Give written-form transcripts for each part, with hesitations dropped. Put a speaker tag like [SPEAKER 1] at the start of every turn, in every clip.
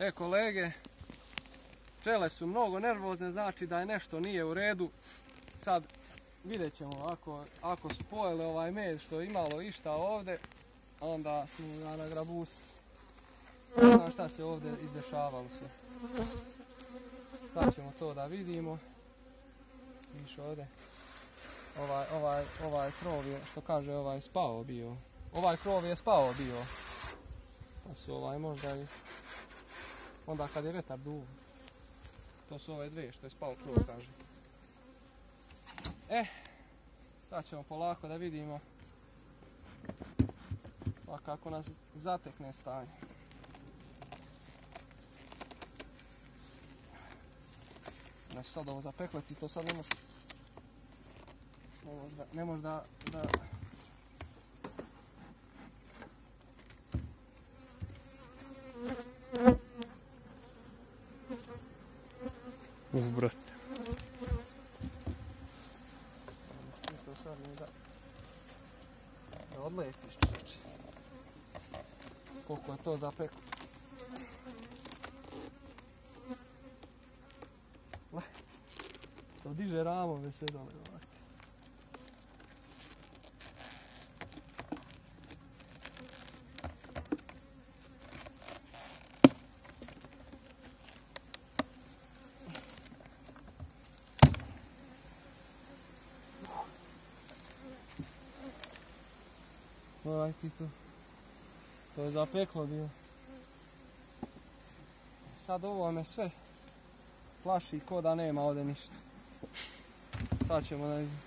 [SPEAKER 1] Kolege, pčele su mnogo nervozne, znači da je nešto nije u redu. Sad vidjet ćemo, ako su pojeli ovaj med što je imalo išta ovdje, onda smo na grabus. Ne znam šta se ovdje izdešavalo sve. Sad ćemo to da vidimo. Viš ovdje. Ovaj krov je, što kaže, spao bio. Ovaj krov je spao bio. Pa su možda i onda kad je vetar duvo. To su ove dve što je spao krov, kaže. Sad ćemo polako da vidimo pa kako nas zatekne stanje. Znači sad ovo zapekleti, to sad ne može da...
[SPEAKER 2] Brate.
[SPEAKER 1] To sad mi da odlepiš, čoveče. Koliko je to zapeklo. To diže ramove sve dole ovako. Ovaj ti to je zapeklo dio. Sad ovo me sve plaši ko da nema ovdje ništa. Sad ćemo da vidimo.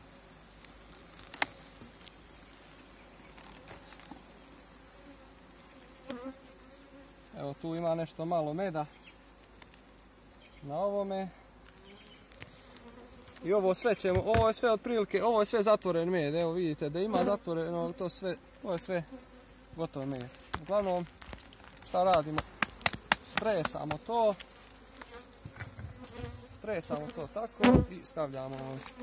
[SPEAKER 1] Evo tu ima nešto malo meda na ovome. I ovo je sve otprilike, ovo je sve zatvoren med, evo vidite da ima zatvoreno, to je sve gotov med. Uglavnom, šta radimo? Stresamo to tako i stavljamo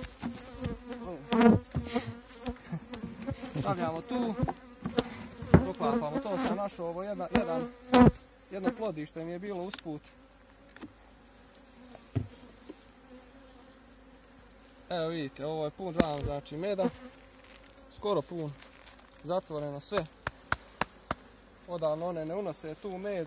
[SPEAKER 1] tu, doklapamo to, sam našao ovo jedno plodište mi je bilo usput. Evo vidite, ovo je pun ram, znači meda, skoro pun, zatvoreno sve. Odavno one ne unose tu med.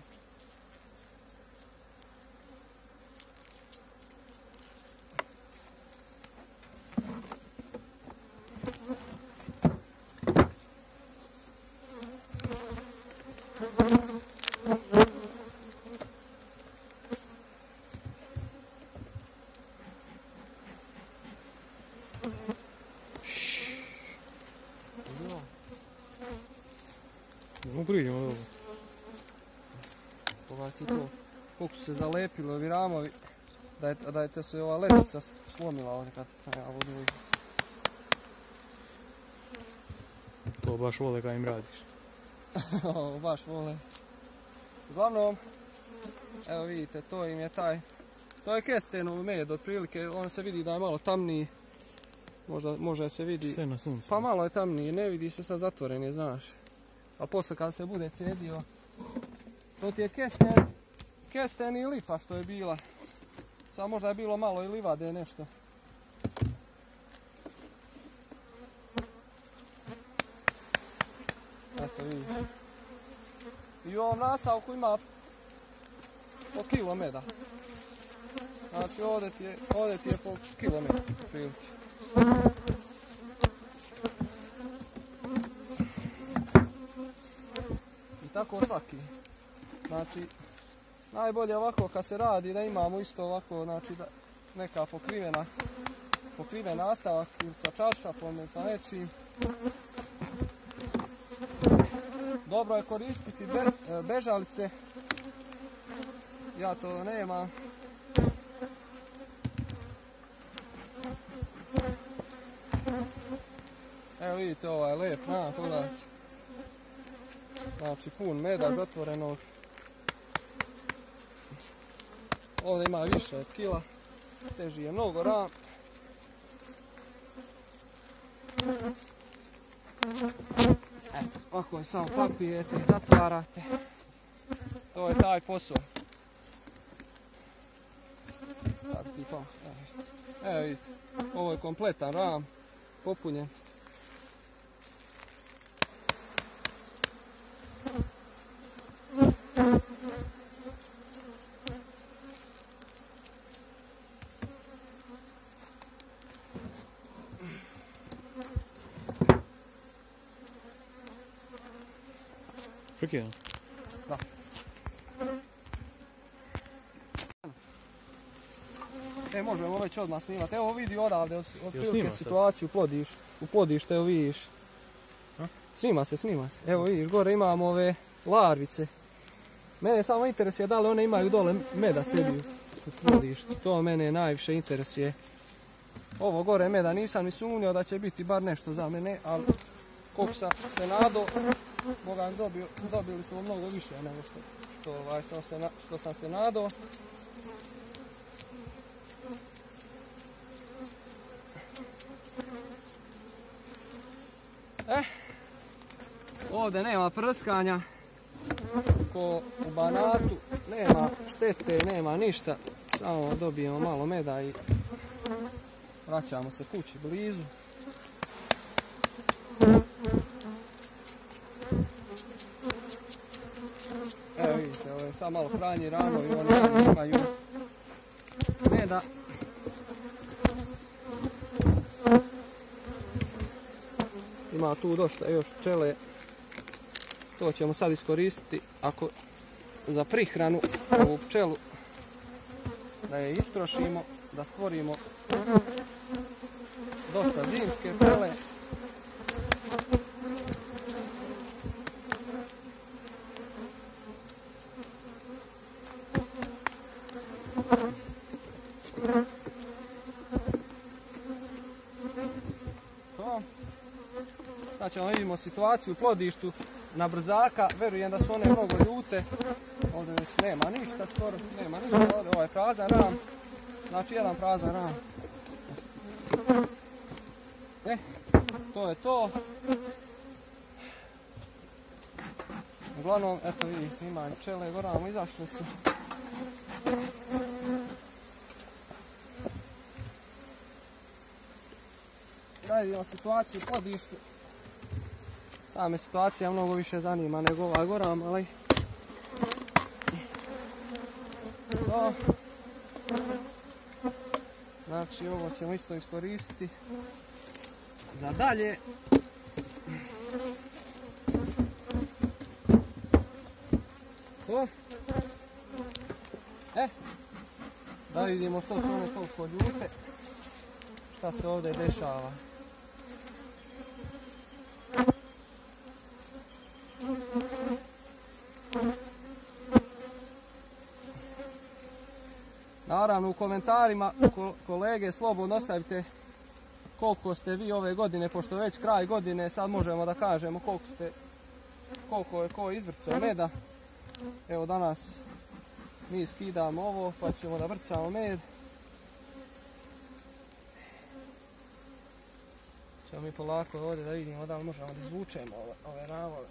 [SPEAKER 2] Priđemo dobro.
[SPEAKER 1] Pogledajte to, koliko su se zalepili ovi ramovi, da je se ova letica slomila ovdje kad ja vodu vidim.
[SPEAKER 2] To baš vole kad im radiš.
[SPEAKER 1] Ovo baš vole. Uglavnom, evo vidite, to im je to je kestenov med, otprilike, on se vidi da je malo tamniji. Možda se vidi.
[SPEAKER 2] Sve na suncu.
[SPEAKER 1] Pa malo je tamniji, ne vidi se sad zatvoren je, znaš. A posle kad se bude cedio, to ti je kesten i lipa što je bila. Sad možda je bilo malo i livade nešto. Eto vidiš. I u ovom nastavku ima po kilo meda. Znači ovdje ti je po kilo meda. Prilike. Tako svaki. Znači, najbolje ovako kad se radi da imamo isto ovako, znači da neka pokriven nastavak sa čaršafom ili sa nečim. Dobro je koristiti bežalice. Ja to nemam. Evo vidite, ovaj je lep, pogledajte. Znači pun meda zatvorenog. Ovdje ima više od kila. Teži je mnogo ram. Eto, ovako je samo pakujete i zatvarate. To je taj posao. pao. Evo vidite, ovo je kompletan ram, popunjen.
[SPEAKER 2] Šokirano.
[SPEAKER 1] Da. Možemo već odmah snimati. Evo vidi odavde, otprilike situaciju u plodište, evo vidiš. Snima se. Evo vidiš, gore imamo ove larvice. Mene samo interesuje da li one imaju dole meda sebi u plodištu. To mene najviše interesuje. Ovo gore meda nisam ni sumnjao da će biti bar nešto za mene, ali koliko sam se nadao, dobili smo mnogo više nego što sam se nadao. Ovdje nema prskanja, ko u Banatu, nema štete, nema ništa, samo dobijemo malo meda i vraćamo se kući blizu. Evo vidite, ovo je sad malo krajnji rano i oni imaju meda. Ima tu dosta još pčele, to ćemo sad iskoristiti za prihranu ovu pčelu, da je istrošimo, da stvorimo dosta zimske pčele. Sad ćemo vidimo situaciju u plodištu na brzaka, verujem da su one mnogo ljute, ovdje već nema ništa skoro, ovdje ovaj prazan ram, znači jedan prazan ram. To je to. Uglavnom, eto vidite, ima pčele, goramo, izašle su. Da vidimo situaciju u plodištu. Ta me situacija mnogo više zanima nego ovaj goram, ali to. Znači ovo ćemo isto iskoristiti za dalje. To. Da vidimo što su one toliko ljute, šta se ovdje dešava. Naravno u komentarima kolege slobodno ostavite koliko ste vi ove godine, pošto je već kraj godine, sad možemo da kažemo koliko je ko izvrcao meda. Evo danas mi skidamo ovo pa ćemo da vrcamo med. Ćemo mi polako ovdje da vidimo da li možemo da izvučemo ove ravove.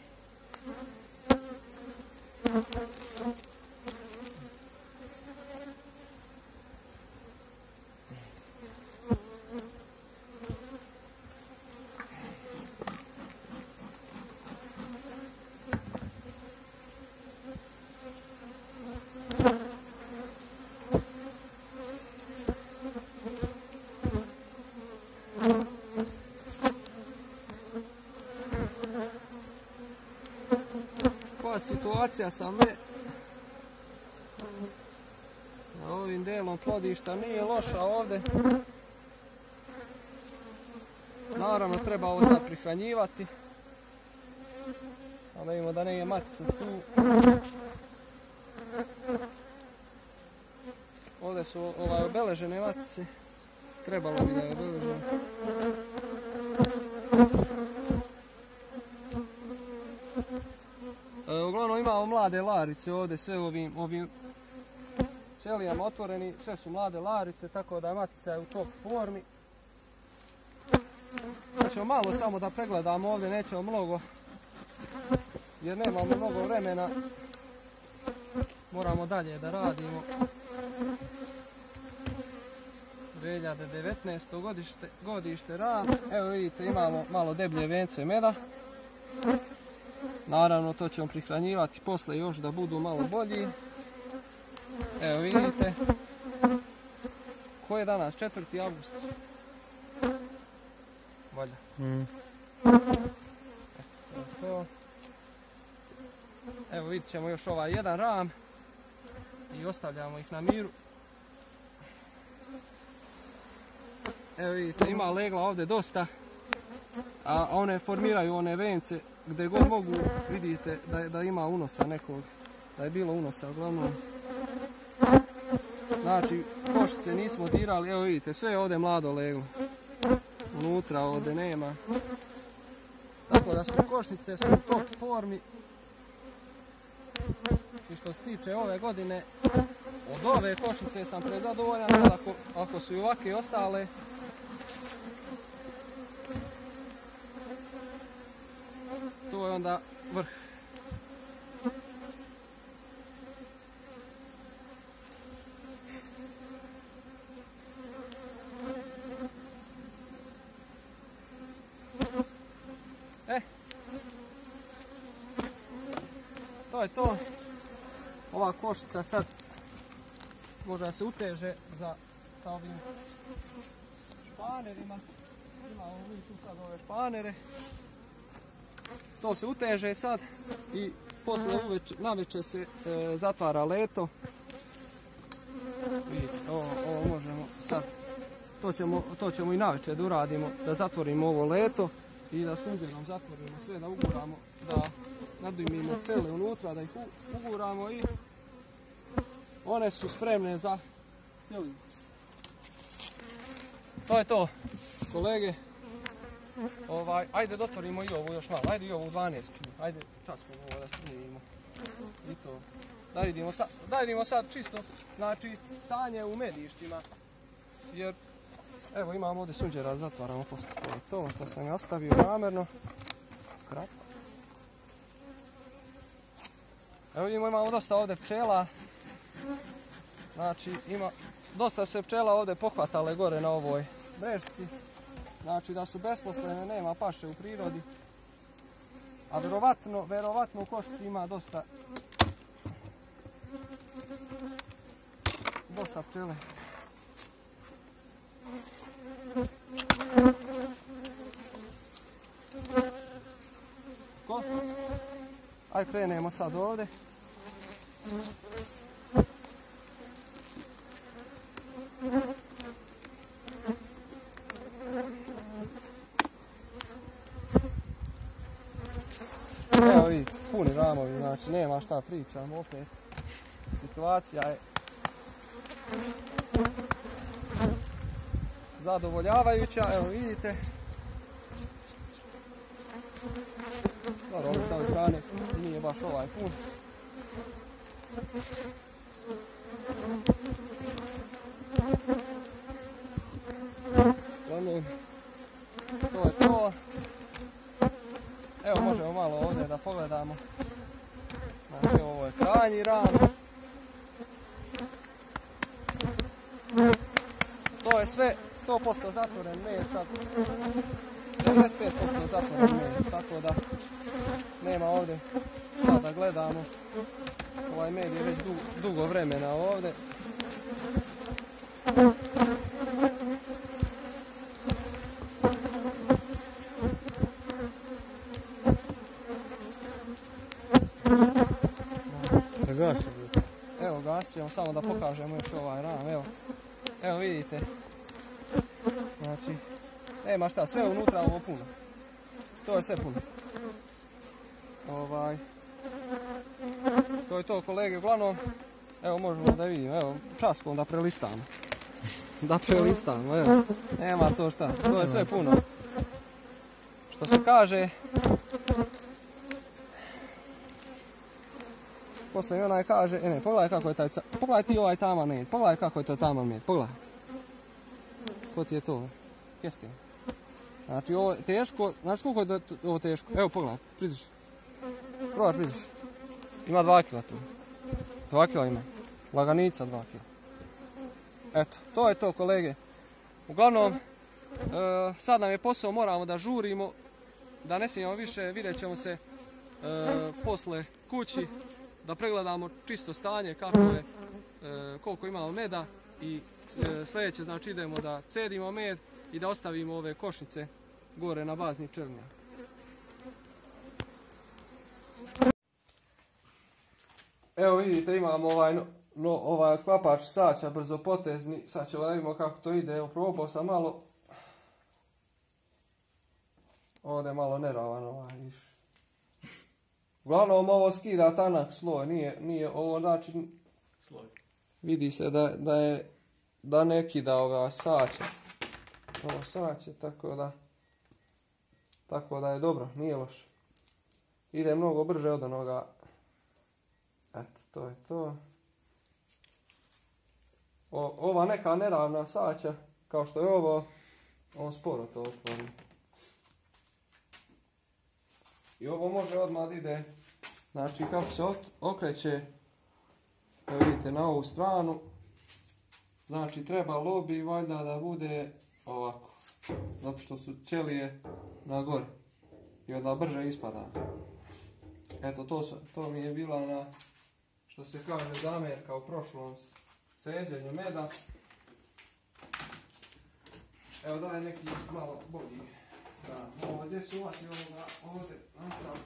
[SPEAKER 1] Situacija sa na ovim delom plodišta nije loša ovdje. Naravno treba ovo sad prihranjivati. Da vidimo da nije matica tu. Ovdje su obeležene matice. Trebalo bi da je obeleženo. Uglavnom imamo mlade larice ovdje, sve ovim ćelijama otvoreni, sve su mlade larice, tako da matica je u top formi. Ćemo malo samo da pregledamo ovdje, nećemo mnogo, jer nemamo mnogo vremena, moramo dalje da radimo. 2019. godište ram. Evo vidite, imamo malo deblje vence meda. Naravno, to ćemo prihranjivati posle još da budu malo bolji. Evo vidite. Koji je danas? 4. avgust. Valjda. To. Evo vidit ćemo još ovaj jedan ram i ostavljamo ih na miru. Evo vidite, ima legla ovdje dosta, a one formiraju one vence gdje god mogu, vidite da ima unosa nekog, da je bilo unosa uglavnom. Znači, košice nismo dirali, evo vidite, sve je ovdje mlado leglo. Unutra ovdje nema. Tako da su košnice su u top formi. I što se tiče ove godine, od ove košnice sam prezadovoljan, ako su i ovakve ostale. To je onda vrh. To je to. Ova košica sad može da se uteže sa ovim španerima. Imamo mi tu sad ove španere. To se uteže sad i posle navečer se zatvara leto. Vidite, ovo možemo sad, to ćemo i navečer da uradimo, da zatvorimo ovo leto i da sunđerom zatvorimo sve, da uguramo, da nadimimo pčele unutra, da ih uguramo i one su spremne za seljenje. To je to, kolege. Ajde dotvorimo i ovu još malo, ajde i ovu 12 kg, ajde časkamo ovo da snimimo i to. Da vidimo sad čisto, znači, stanje u medištima, jer evo imamo ovdje sunđera, zatvaramo posle to sam ja ostavio namjerno, kratko. Evo vidimo, imamo dosta ovdje pčela, znači dosta se pčela ovdje pohvatale gore na ovoj mrežici. Znači da su besposlene, nema paše u prirodi, a verovatno u košici ima dosta pčele. Ajde krenemo sad ovdje. Evo vidite, puni ramovi, znači nema šta pričamo opet. Situacija je zadovoljavajuća, evo vidite. Dobro, ovdje s ove strane nije baš ovaj pun. To je to. Evo možemo malo ovdje da pogledamo. Znači ovo je krajnji ram. To je sve 100% zatvoren med sad. 95% zatvoren med, tako da nema ovdje šta da gledamo. Ovaj med je već dugo vremena ovdje. Evo gasit ćemo, samo da pokažemo još ovaj ram, evo vidite. Znači, nema šta, sve unutra ovo puno. To je sve puno. To je to, kolege, uglavnom, evo možemo da vidimo, evo časkom da prelistamo. Evo, nema to šta, to je sve puno. Što se kaže, posle mi onaj kaže, ne, pogledaj kako je pogledaj ti ovaj taman med, pogledaj kako je to taman med, pogledaj. To ti je to, kjestin. Znači ovo je teško, znači koliko je ovo teško, evo pogledaj, pridiši. Probaj pridiši. Ima 2 kg tu. 2 kg ima. Laganica 2 kg. Eto, to je to, kolege. Uglavnom, sad nam je posao, moramo da žurimo, da ne smijemo više, vidjet ćemo se posle kući, da pregledamo čisto stanje, kako je, koliko imamo meda i sljedeće, znači idemo da cedimo med i da ostavimo ove košnice gore na bazni črnja. Evo vidite, imamo ovaj otklapač saća brzopotezni, sad ćemo da vidimo kako to ide, evo probao sam malo. Ovdje je malo neravan ovaj, viš. Uglavnom ovo skida tanak sloj, nije ovo znači...
[SPEAKER 2] Sloj.
[SPEAKER 1] Vidi se da ne kida ova saća. Ovo saće, tako da je dobro, nije loše. Ide mnogo brže od onoga. Eto, to je to. Ova neka neravna saća, kao što je ovo, on sporo to otvori. I ovo može odmah da ide, znači kako se okreće, evo vidite na ovu stranu, znači trebalo bi valjda da bude ovako, zato što su ćelije na gore i onda brže ispada. Eto, to mi je bila na, što se kaže, zamjerka u prošlom ceđenju meda. Evo daj neki malo bolji. Da, ovo gdje su uvati ovoga, ovdje nastavka.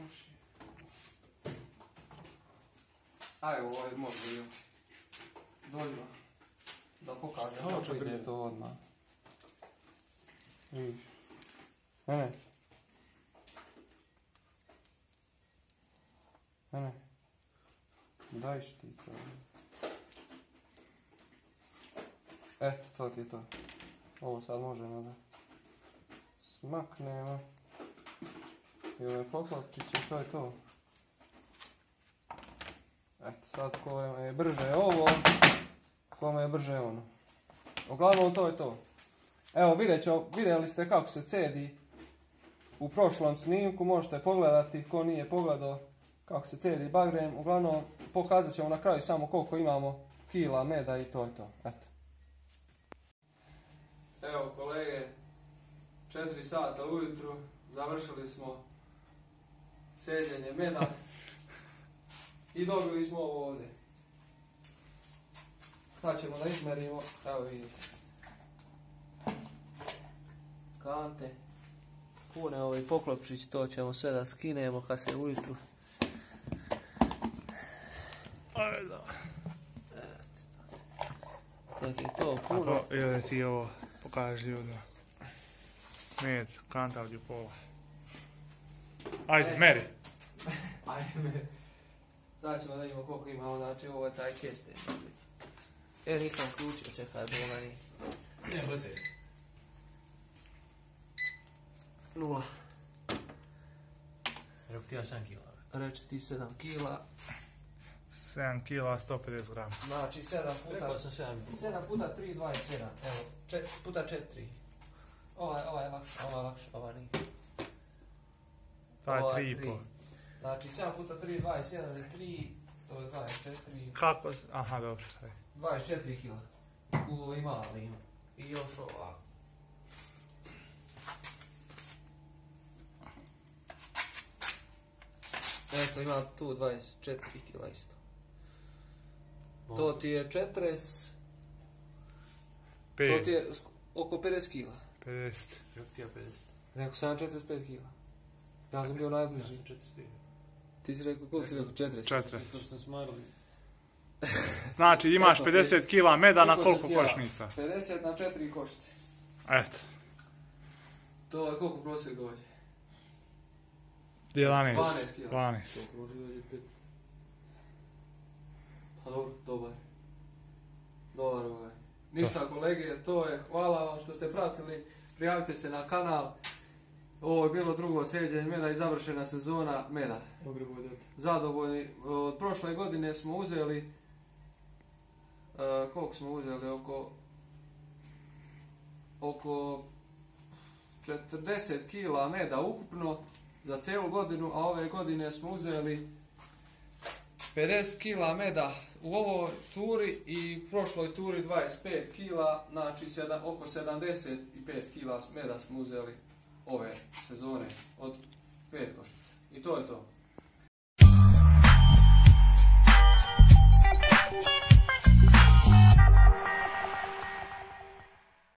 [SPEAKER 1] A evo, ovo je možda još dođa da pokažem kako ide to odmah. Viš. Ne. Dajš ti to. Eto, to ti je to. Ovo sad možemo da smaknemo. I ove poklopčiće, to je to. Eto, sad kome je brže ovo, kome je brže ono. Uglavnom to je to. Evo, vidjeli ste kako se cedi u prošlom snimku, možete pogledati, ko nije pogledao kako se cedi bagrem. Uglavnom, pokazat ćemo na kraju samo koliko imamo kila meda i to je to. Eto. Evo kolege, 4 sata ujutru, završili smo ceđenje meda i dobili smo ovo ovdje. Sad ćemo da izmerimo, evo vidite. Kante, pune ovi poklopčići, to ćemo sve da skinemo kad se ujutru. To ti je to puno.
[SPEAKER 2] Ili ti ovo pokaži ljudima. Med, kanta ovdje pola. Ajde, meri.
[SPEAKER 1] Ajde, meri. Sad ćemo da vidimo koliko imamo, znači ovo je taj kesten. Nisam uključio, čekaj, boga ni.
[SPEAKER 2] Ne, bude.
[SPEAKER 1] 0.
[SPEAKER 2] Reku ti ja 7 kila.
[SPEAKER 1] Reči ti 7 kila.
[SPEAKER 2] 7 kila, 150 grama.
[SPEAKER 1] Znači 7 puta...
[SPEAKER 2] Rekao sam
[SPEAKER 1] 7 puta 3, 27. Evo, puta 4. Ova je lakša, ova nije.
[SPEAKER 2] Taj 3,5.
[SPEAKER 1] Znači 7 puta 3, 21 je 3, to je 24.
[SPEAKER 2] Kako? Aha, dobro.
[SPEAKER 1] 24 kila. U ovim malim. I još ova. Eto, ima tu 24 kila isto. To ti je 40... To ti je oko 50 kila.
[SPEAKER 2] 50.
[SPEAKER 3] Kako ti ja 50?
[SPEAKER 1] Rekao sam 45 kila. Ja sam bio najbliži.
[SPEAKER 3] Ja sam 400.
[SPEAKER 1] Ti si rekao, koliko si rekao? 40?
[SPEAKER 2] 40.
[SPEAKER 3] To što sam smarali.
[SPEAKER 2] Znači imaš 50 kila meda na koliko košnica?
[SPEAKER 1] 50 na 4 košnice.
[SPEAKER 2] Eto.
[SPEAKER 1] To je koliko prosjek dođe?
[SPEAKER 2] 11.
[SPEAKER 1] 12 kila.
[SPEAKER 2] 12.
[SPEAKER 3] To može dođe 5.
[SPEAKER 1] Pa dobro, dobar. Dobar ovaj. Ništa kolege, to je. Hvala vam što ste pratili. Prijavite se na kanal. Ovo je bilo drugo ceđenje meda i završena sezona meda.
[SPEAKER 3] Dobro bude.
[SPEAKER 1] Zadovoljni. Od prošle godine smo uzeli... koliko smo uzeli? Oko 40 kila meda ukupno za cijelu godinu, a ove godine smo uzeli 50 kila meda u ovoj turi i u prošloj turi 25 kila, znači oko 75 kila meda smo uzeli ove sezone od 5 košnica. I to je to.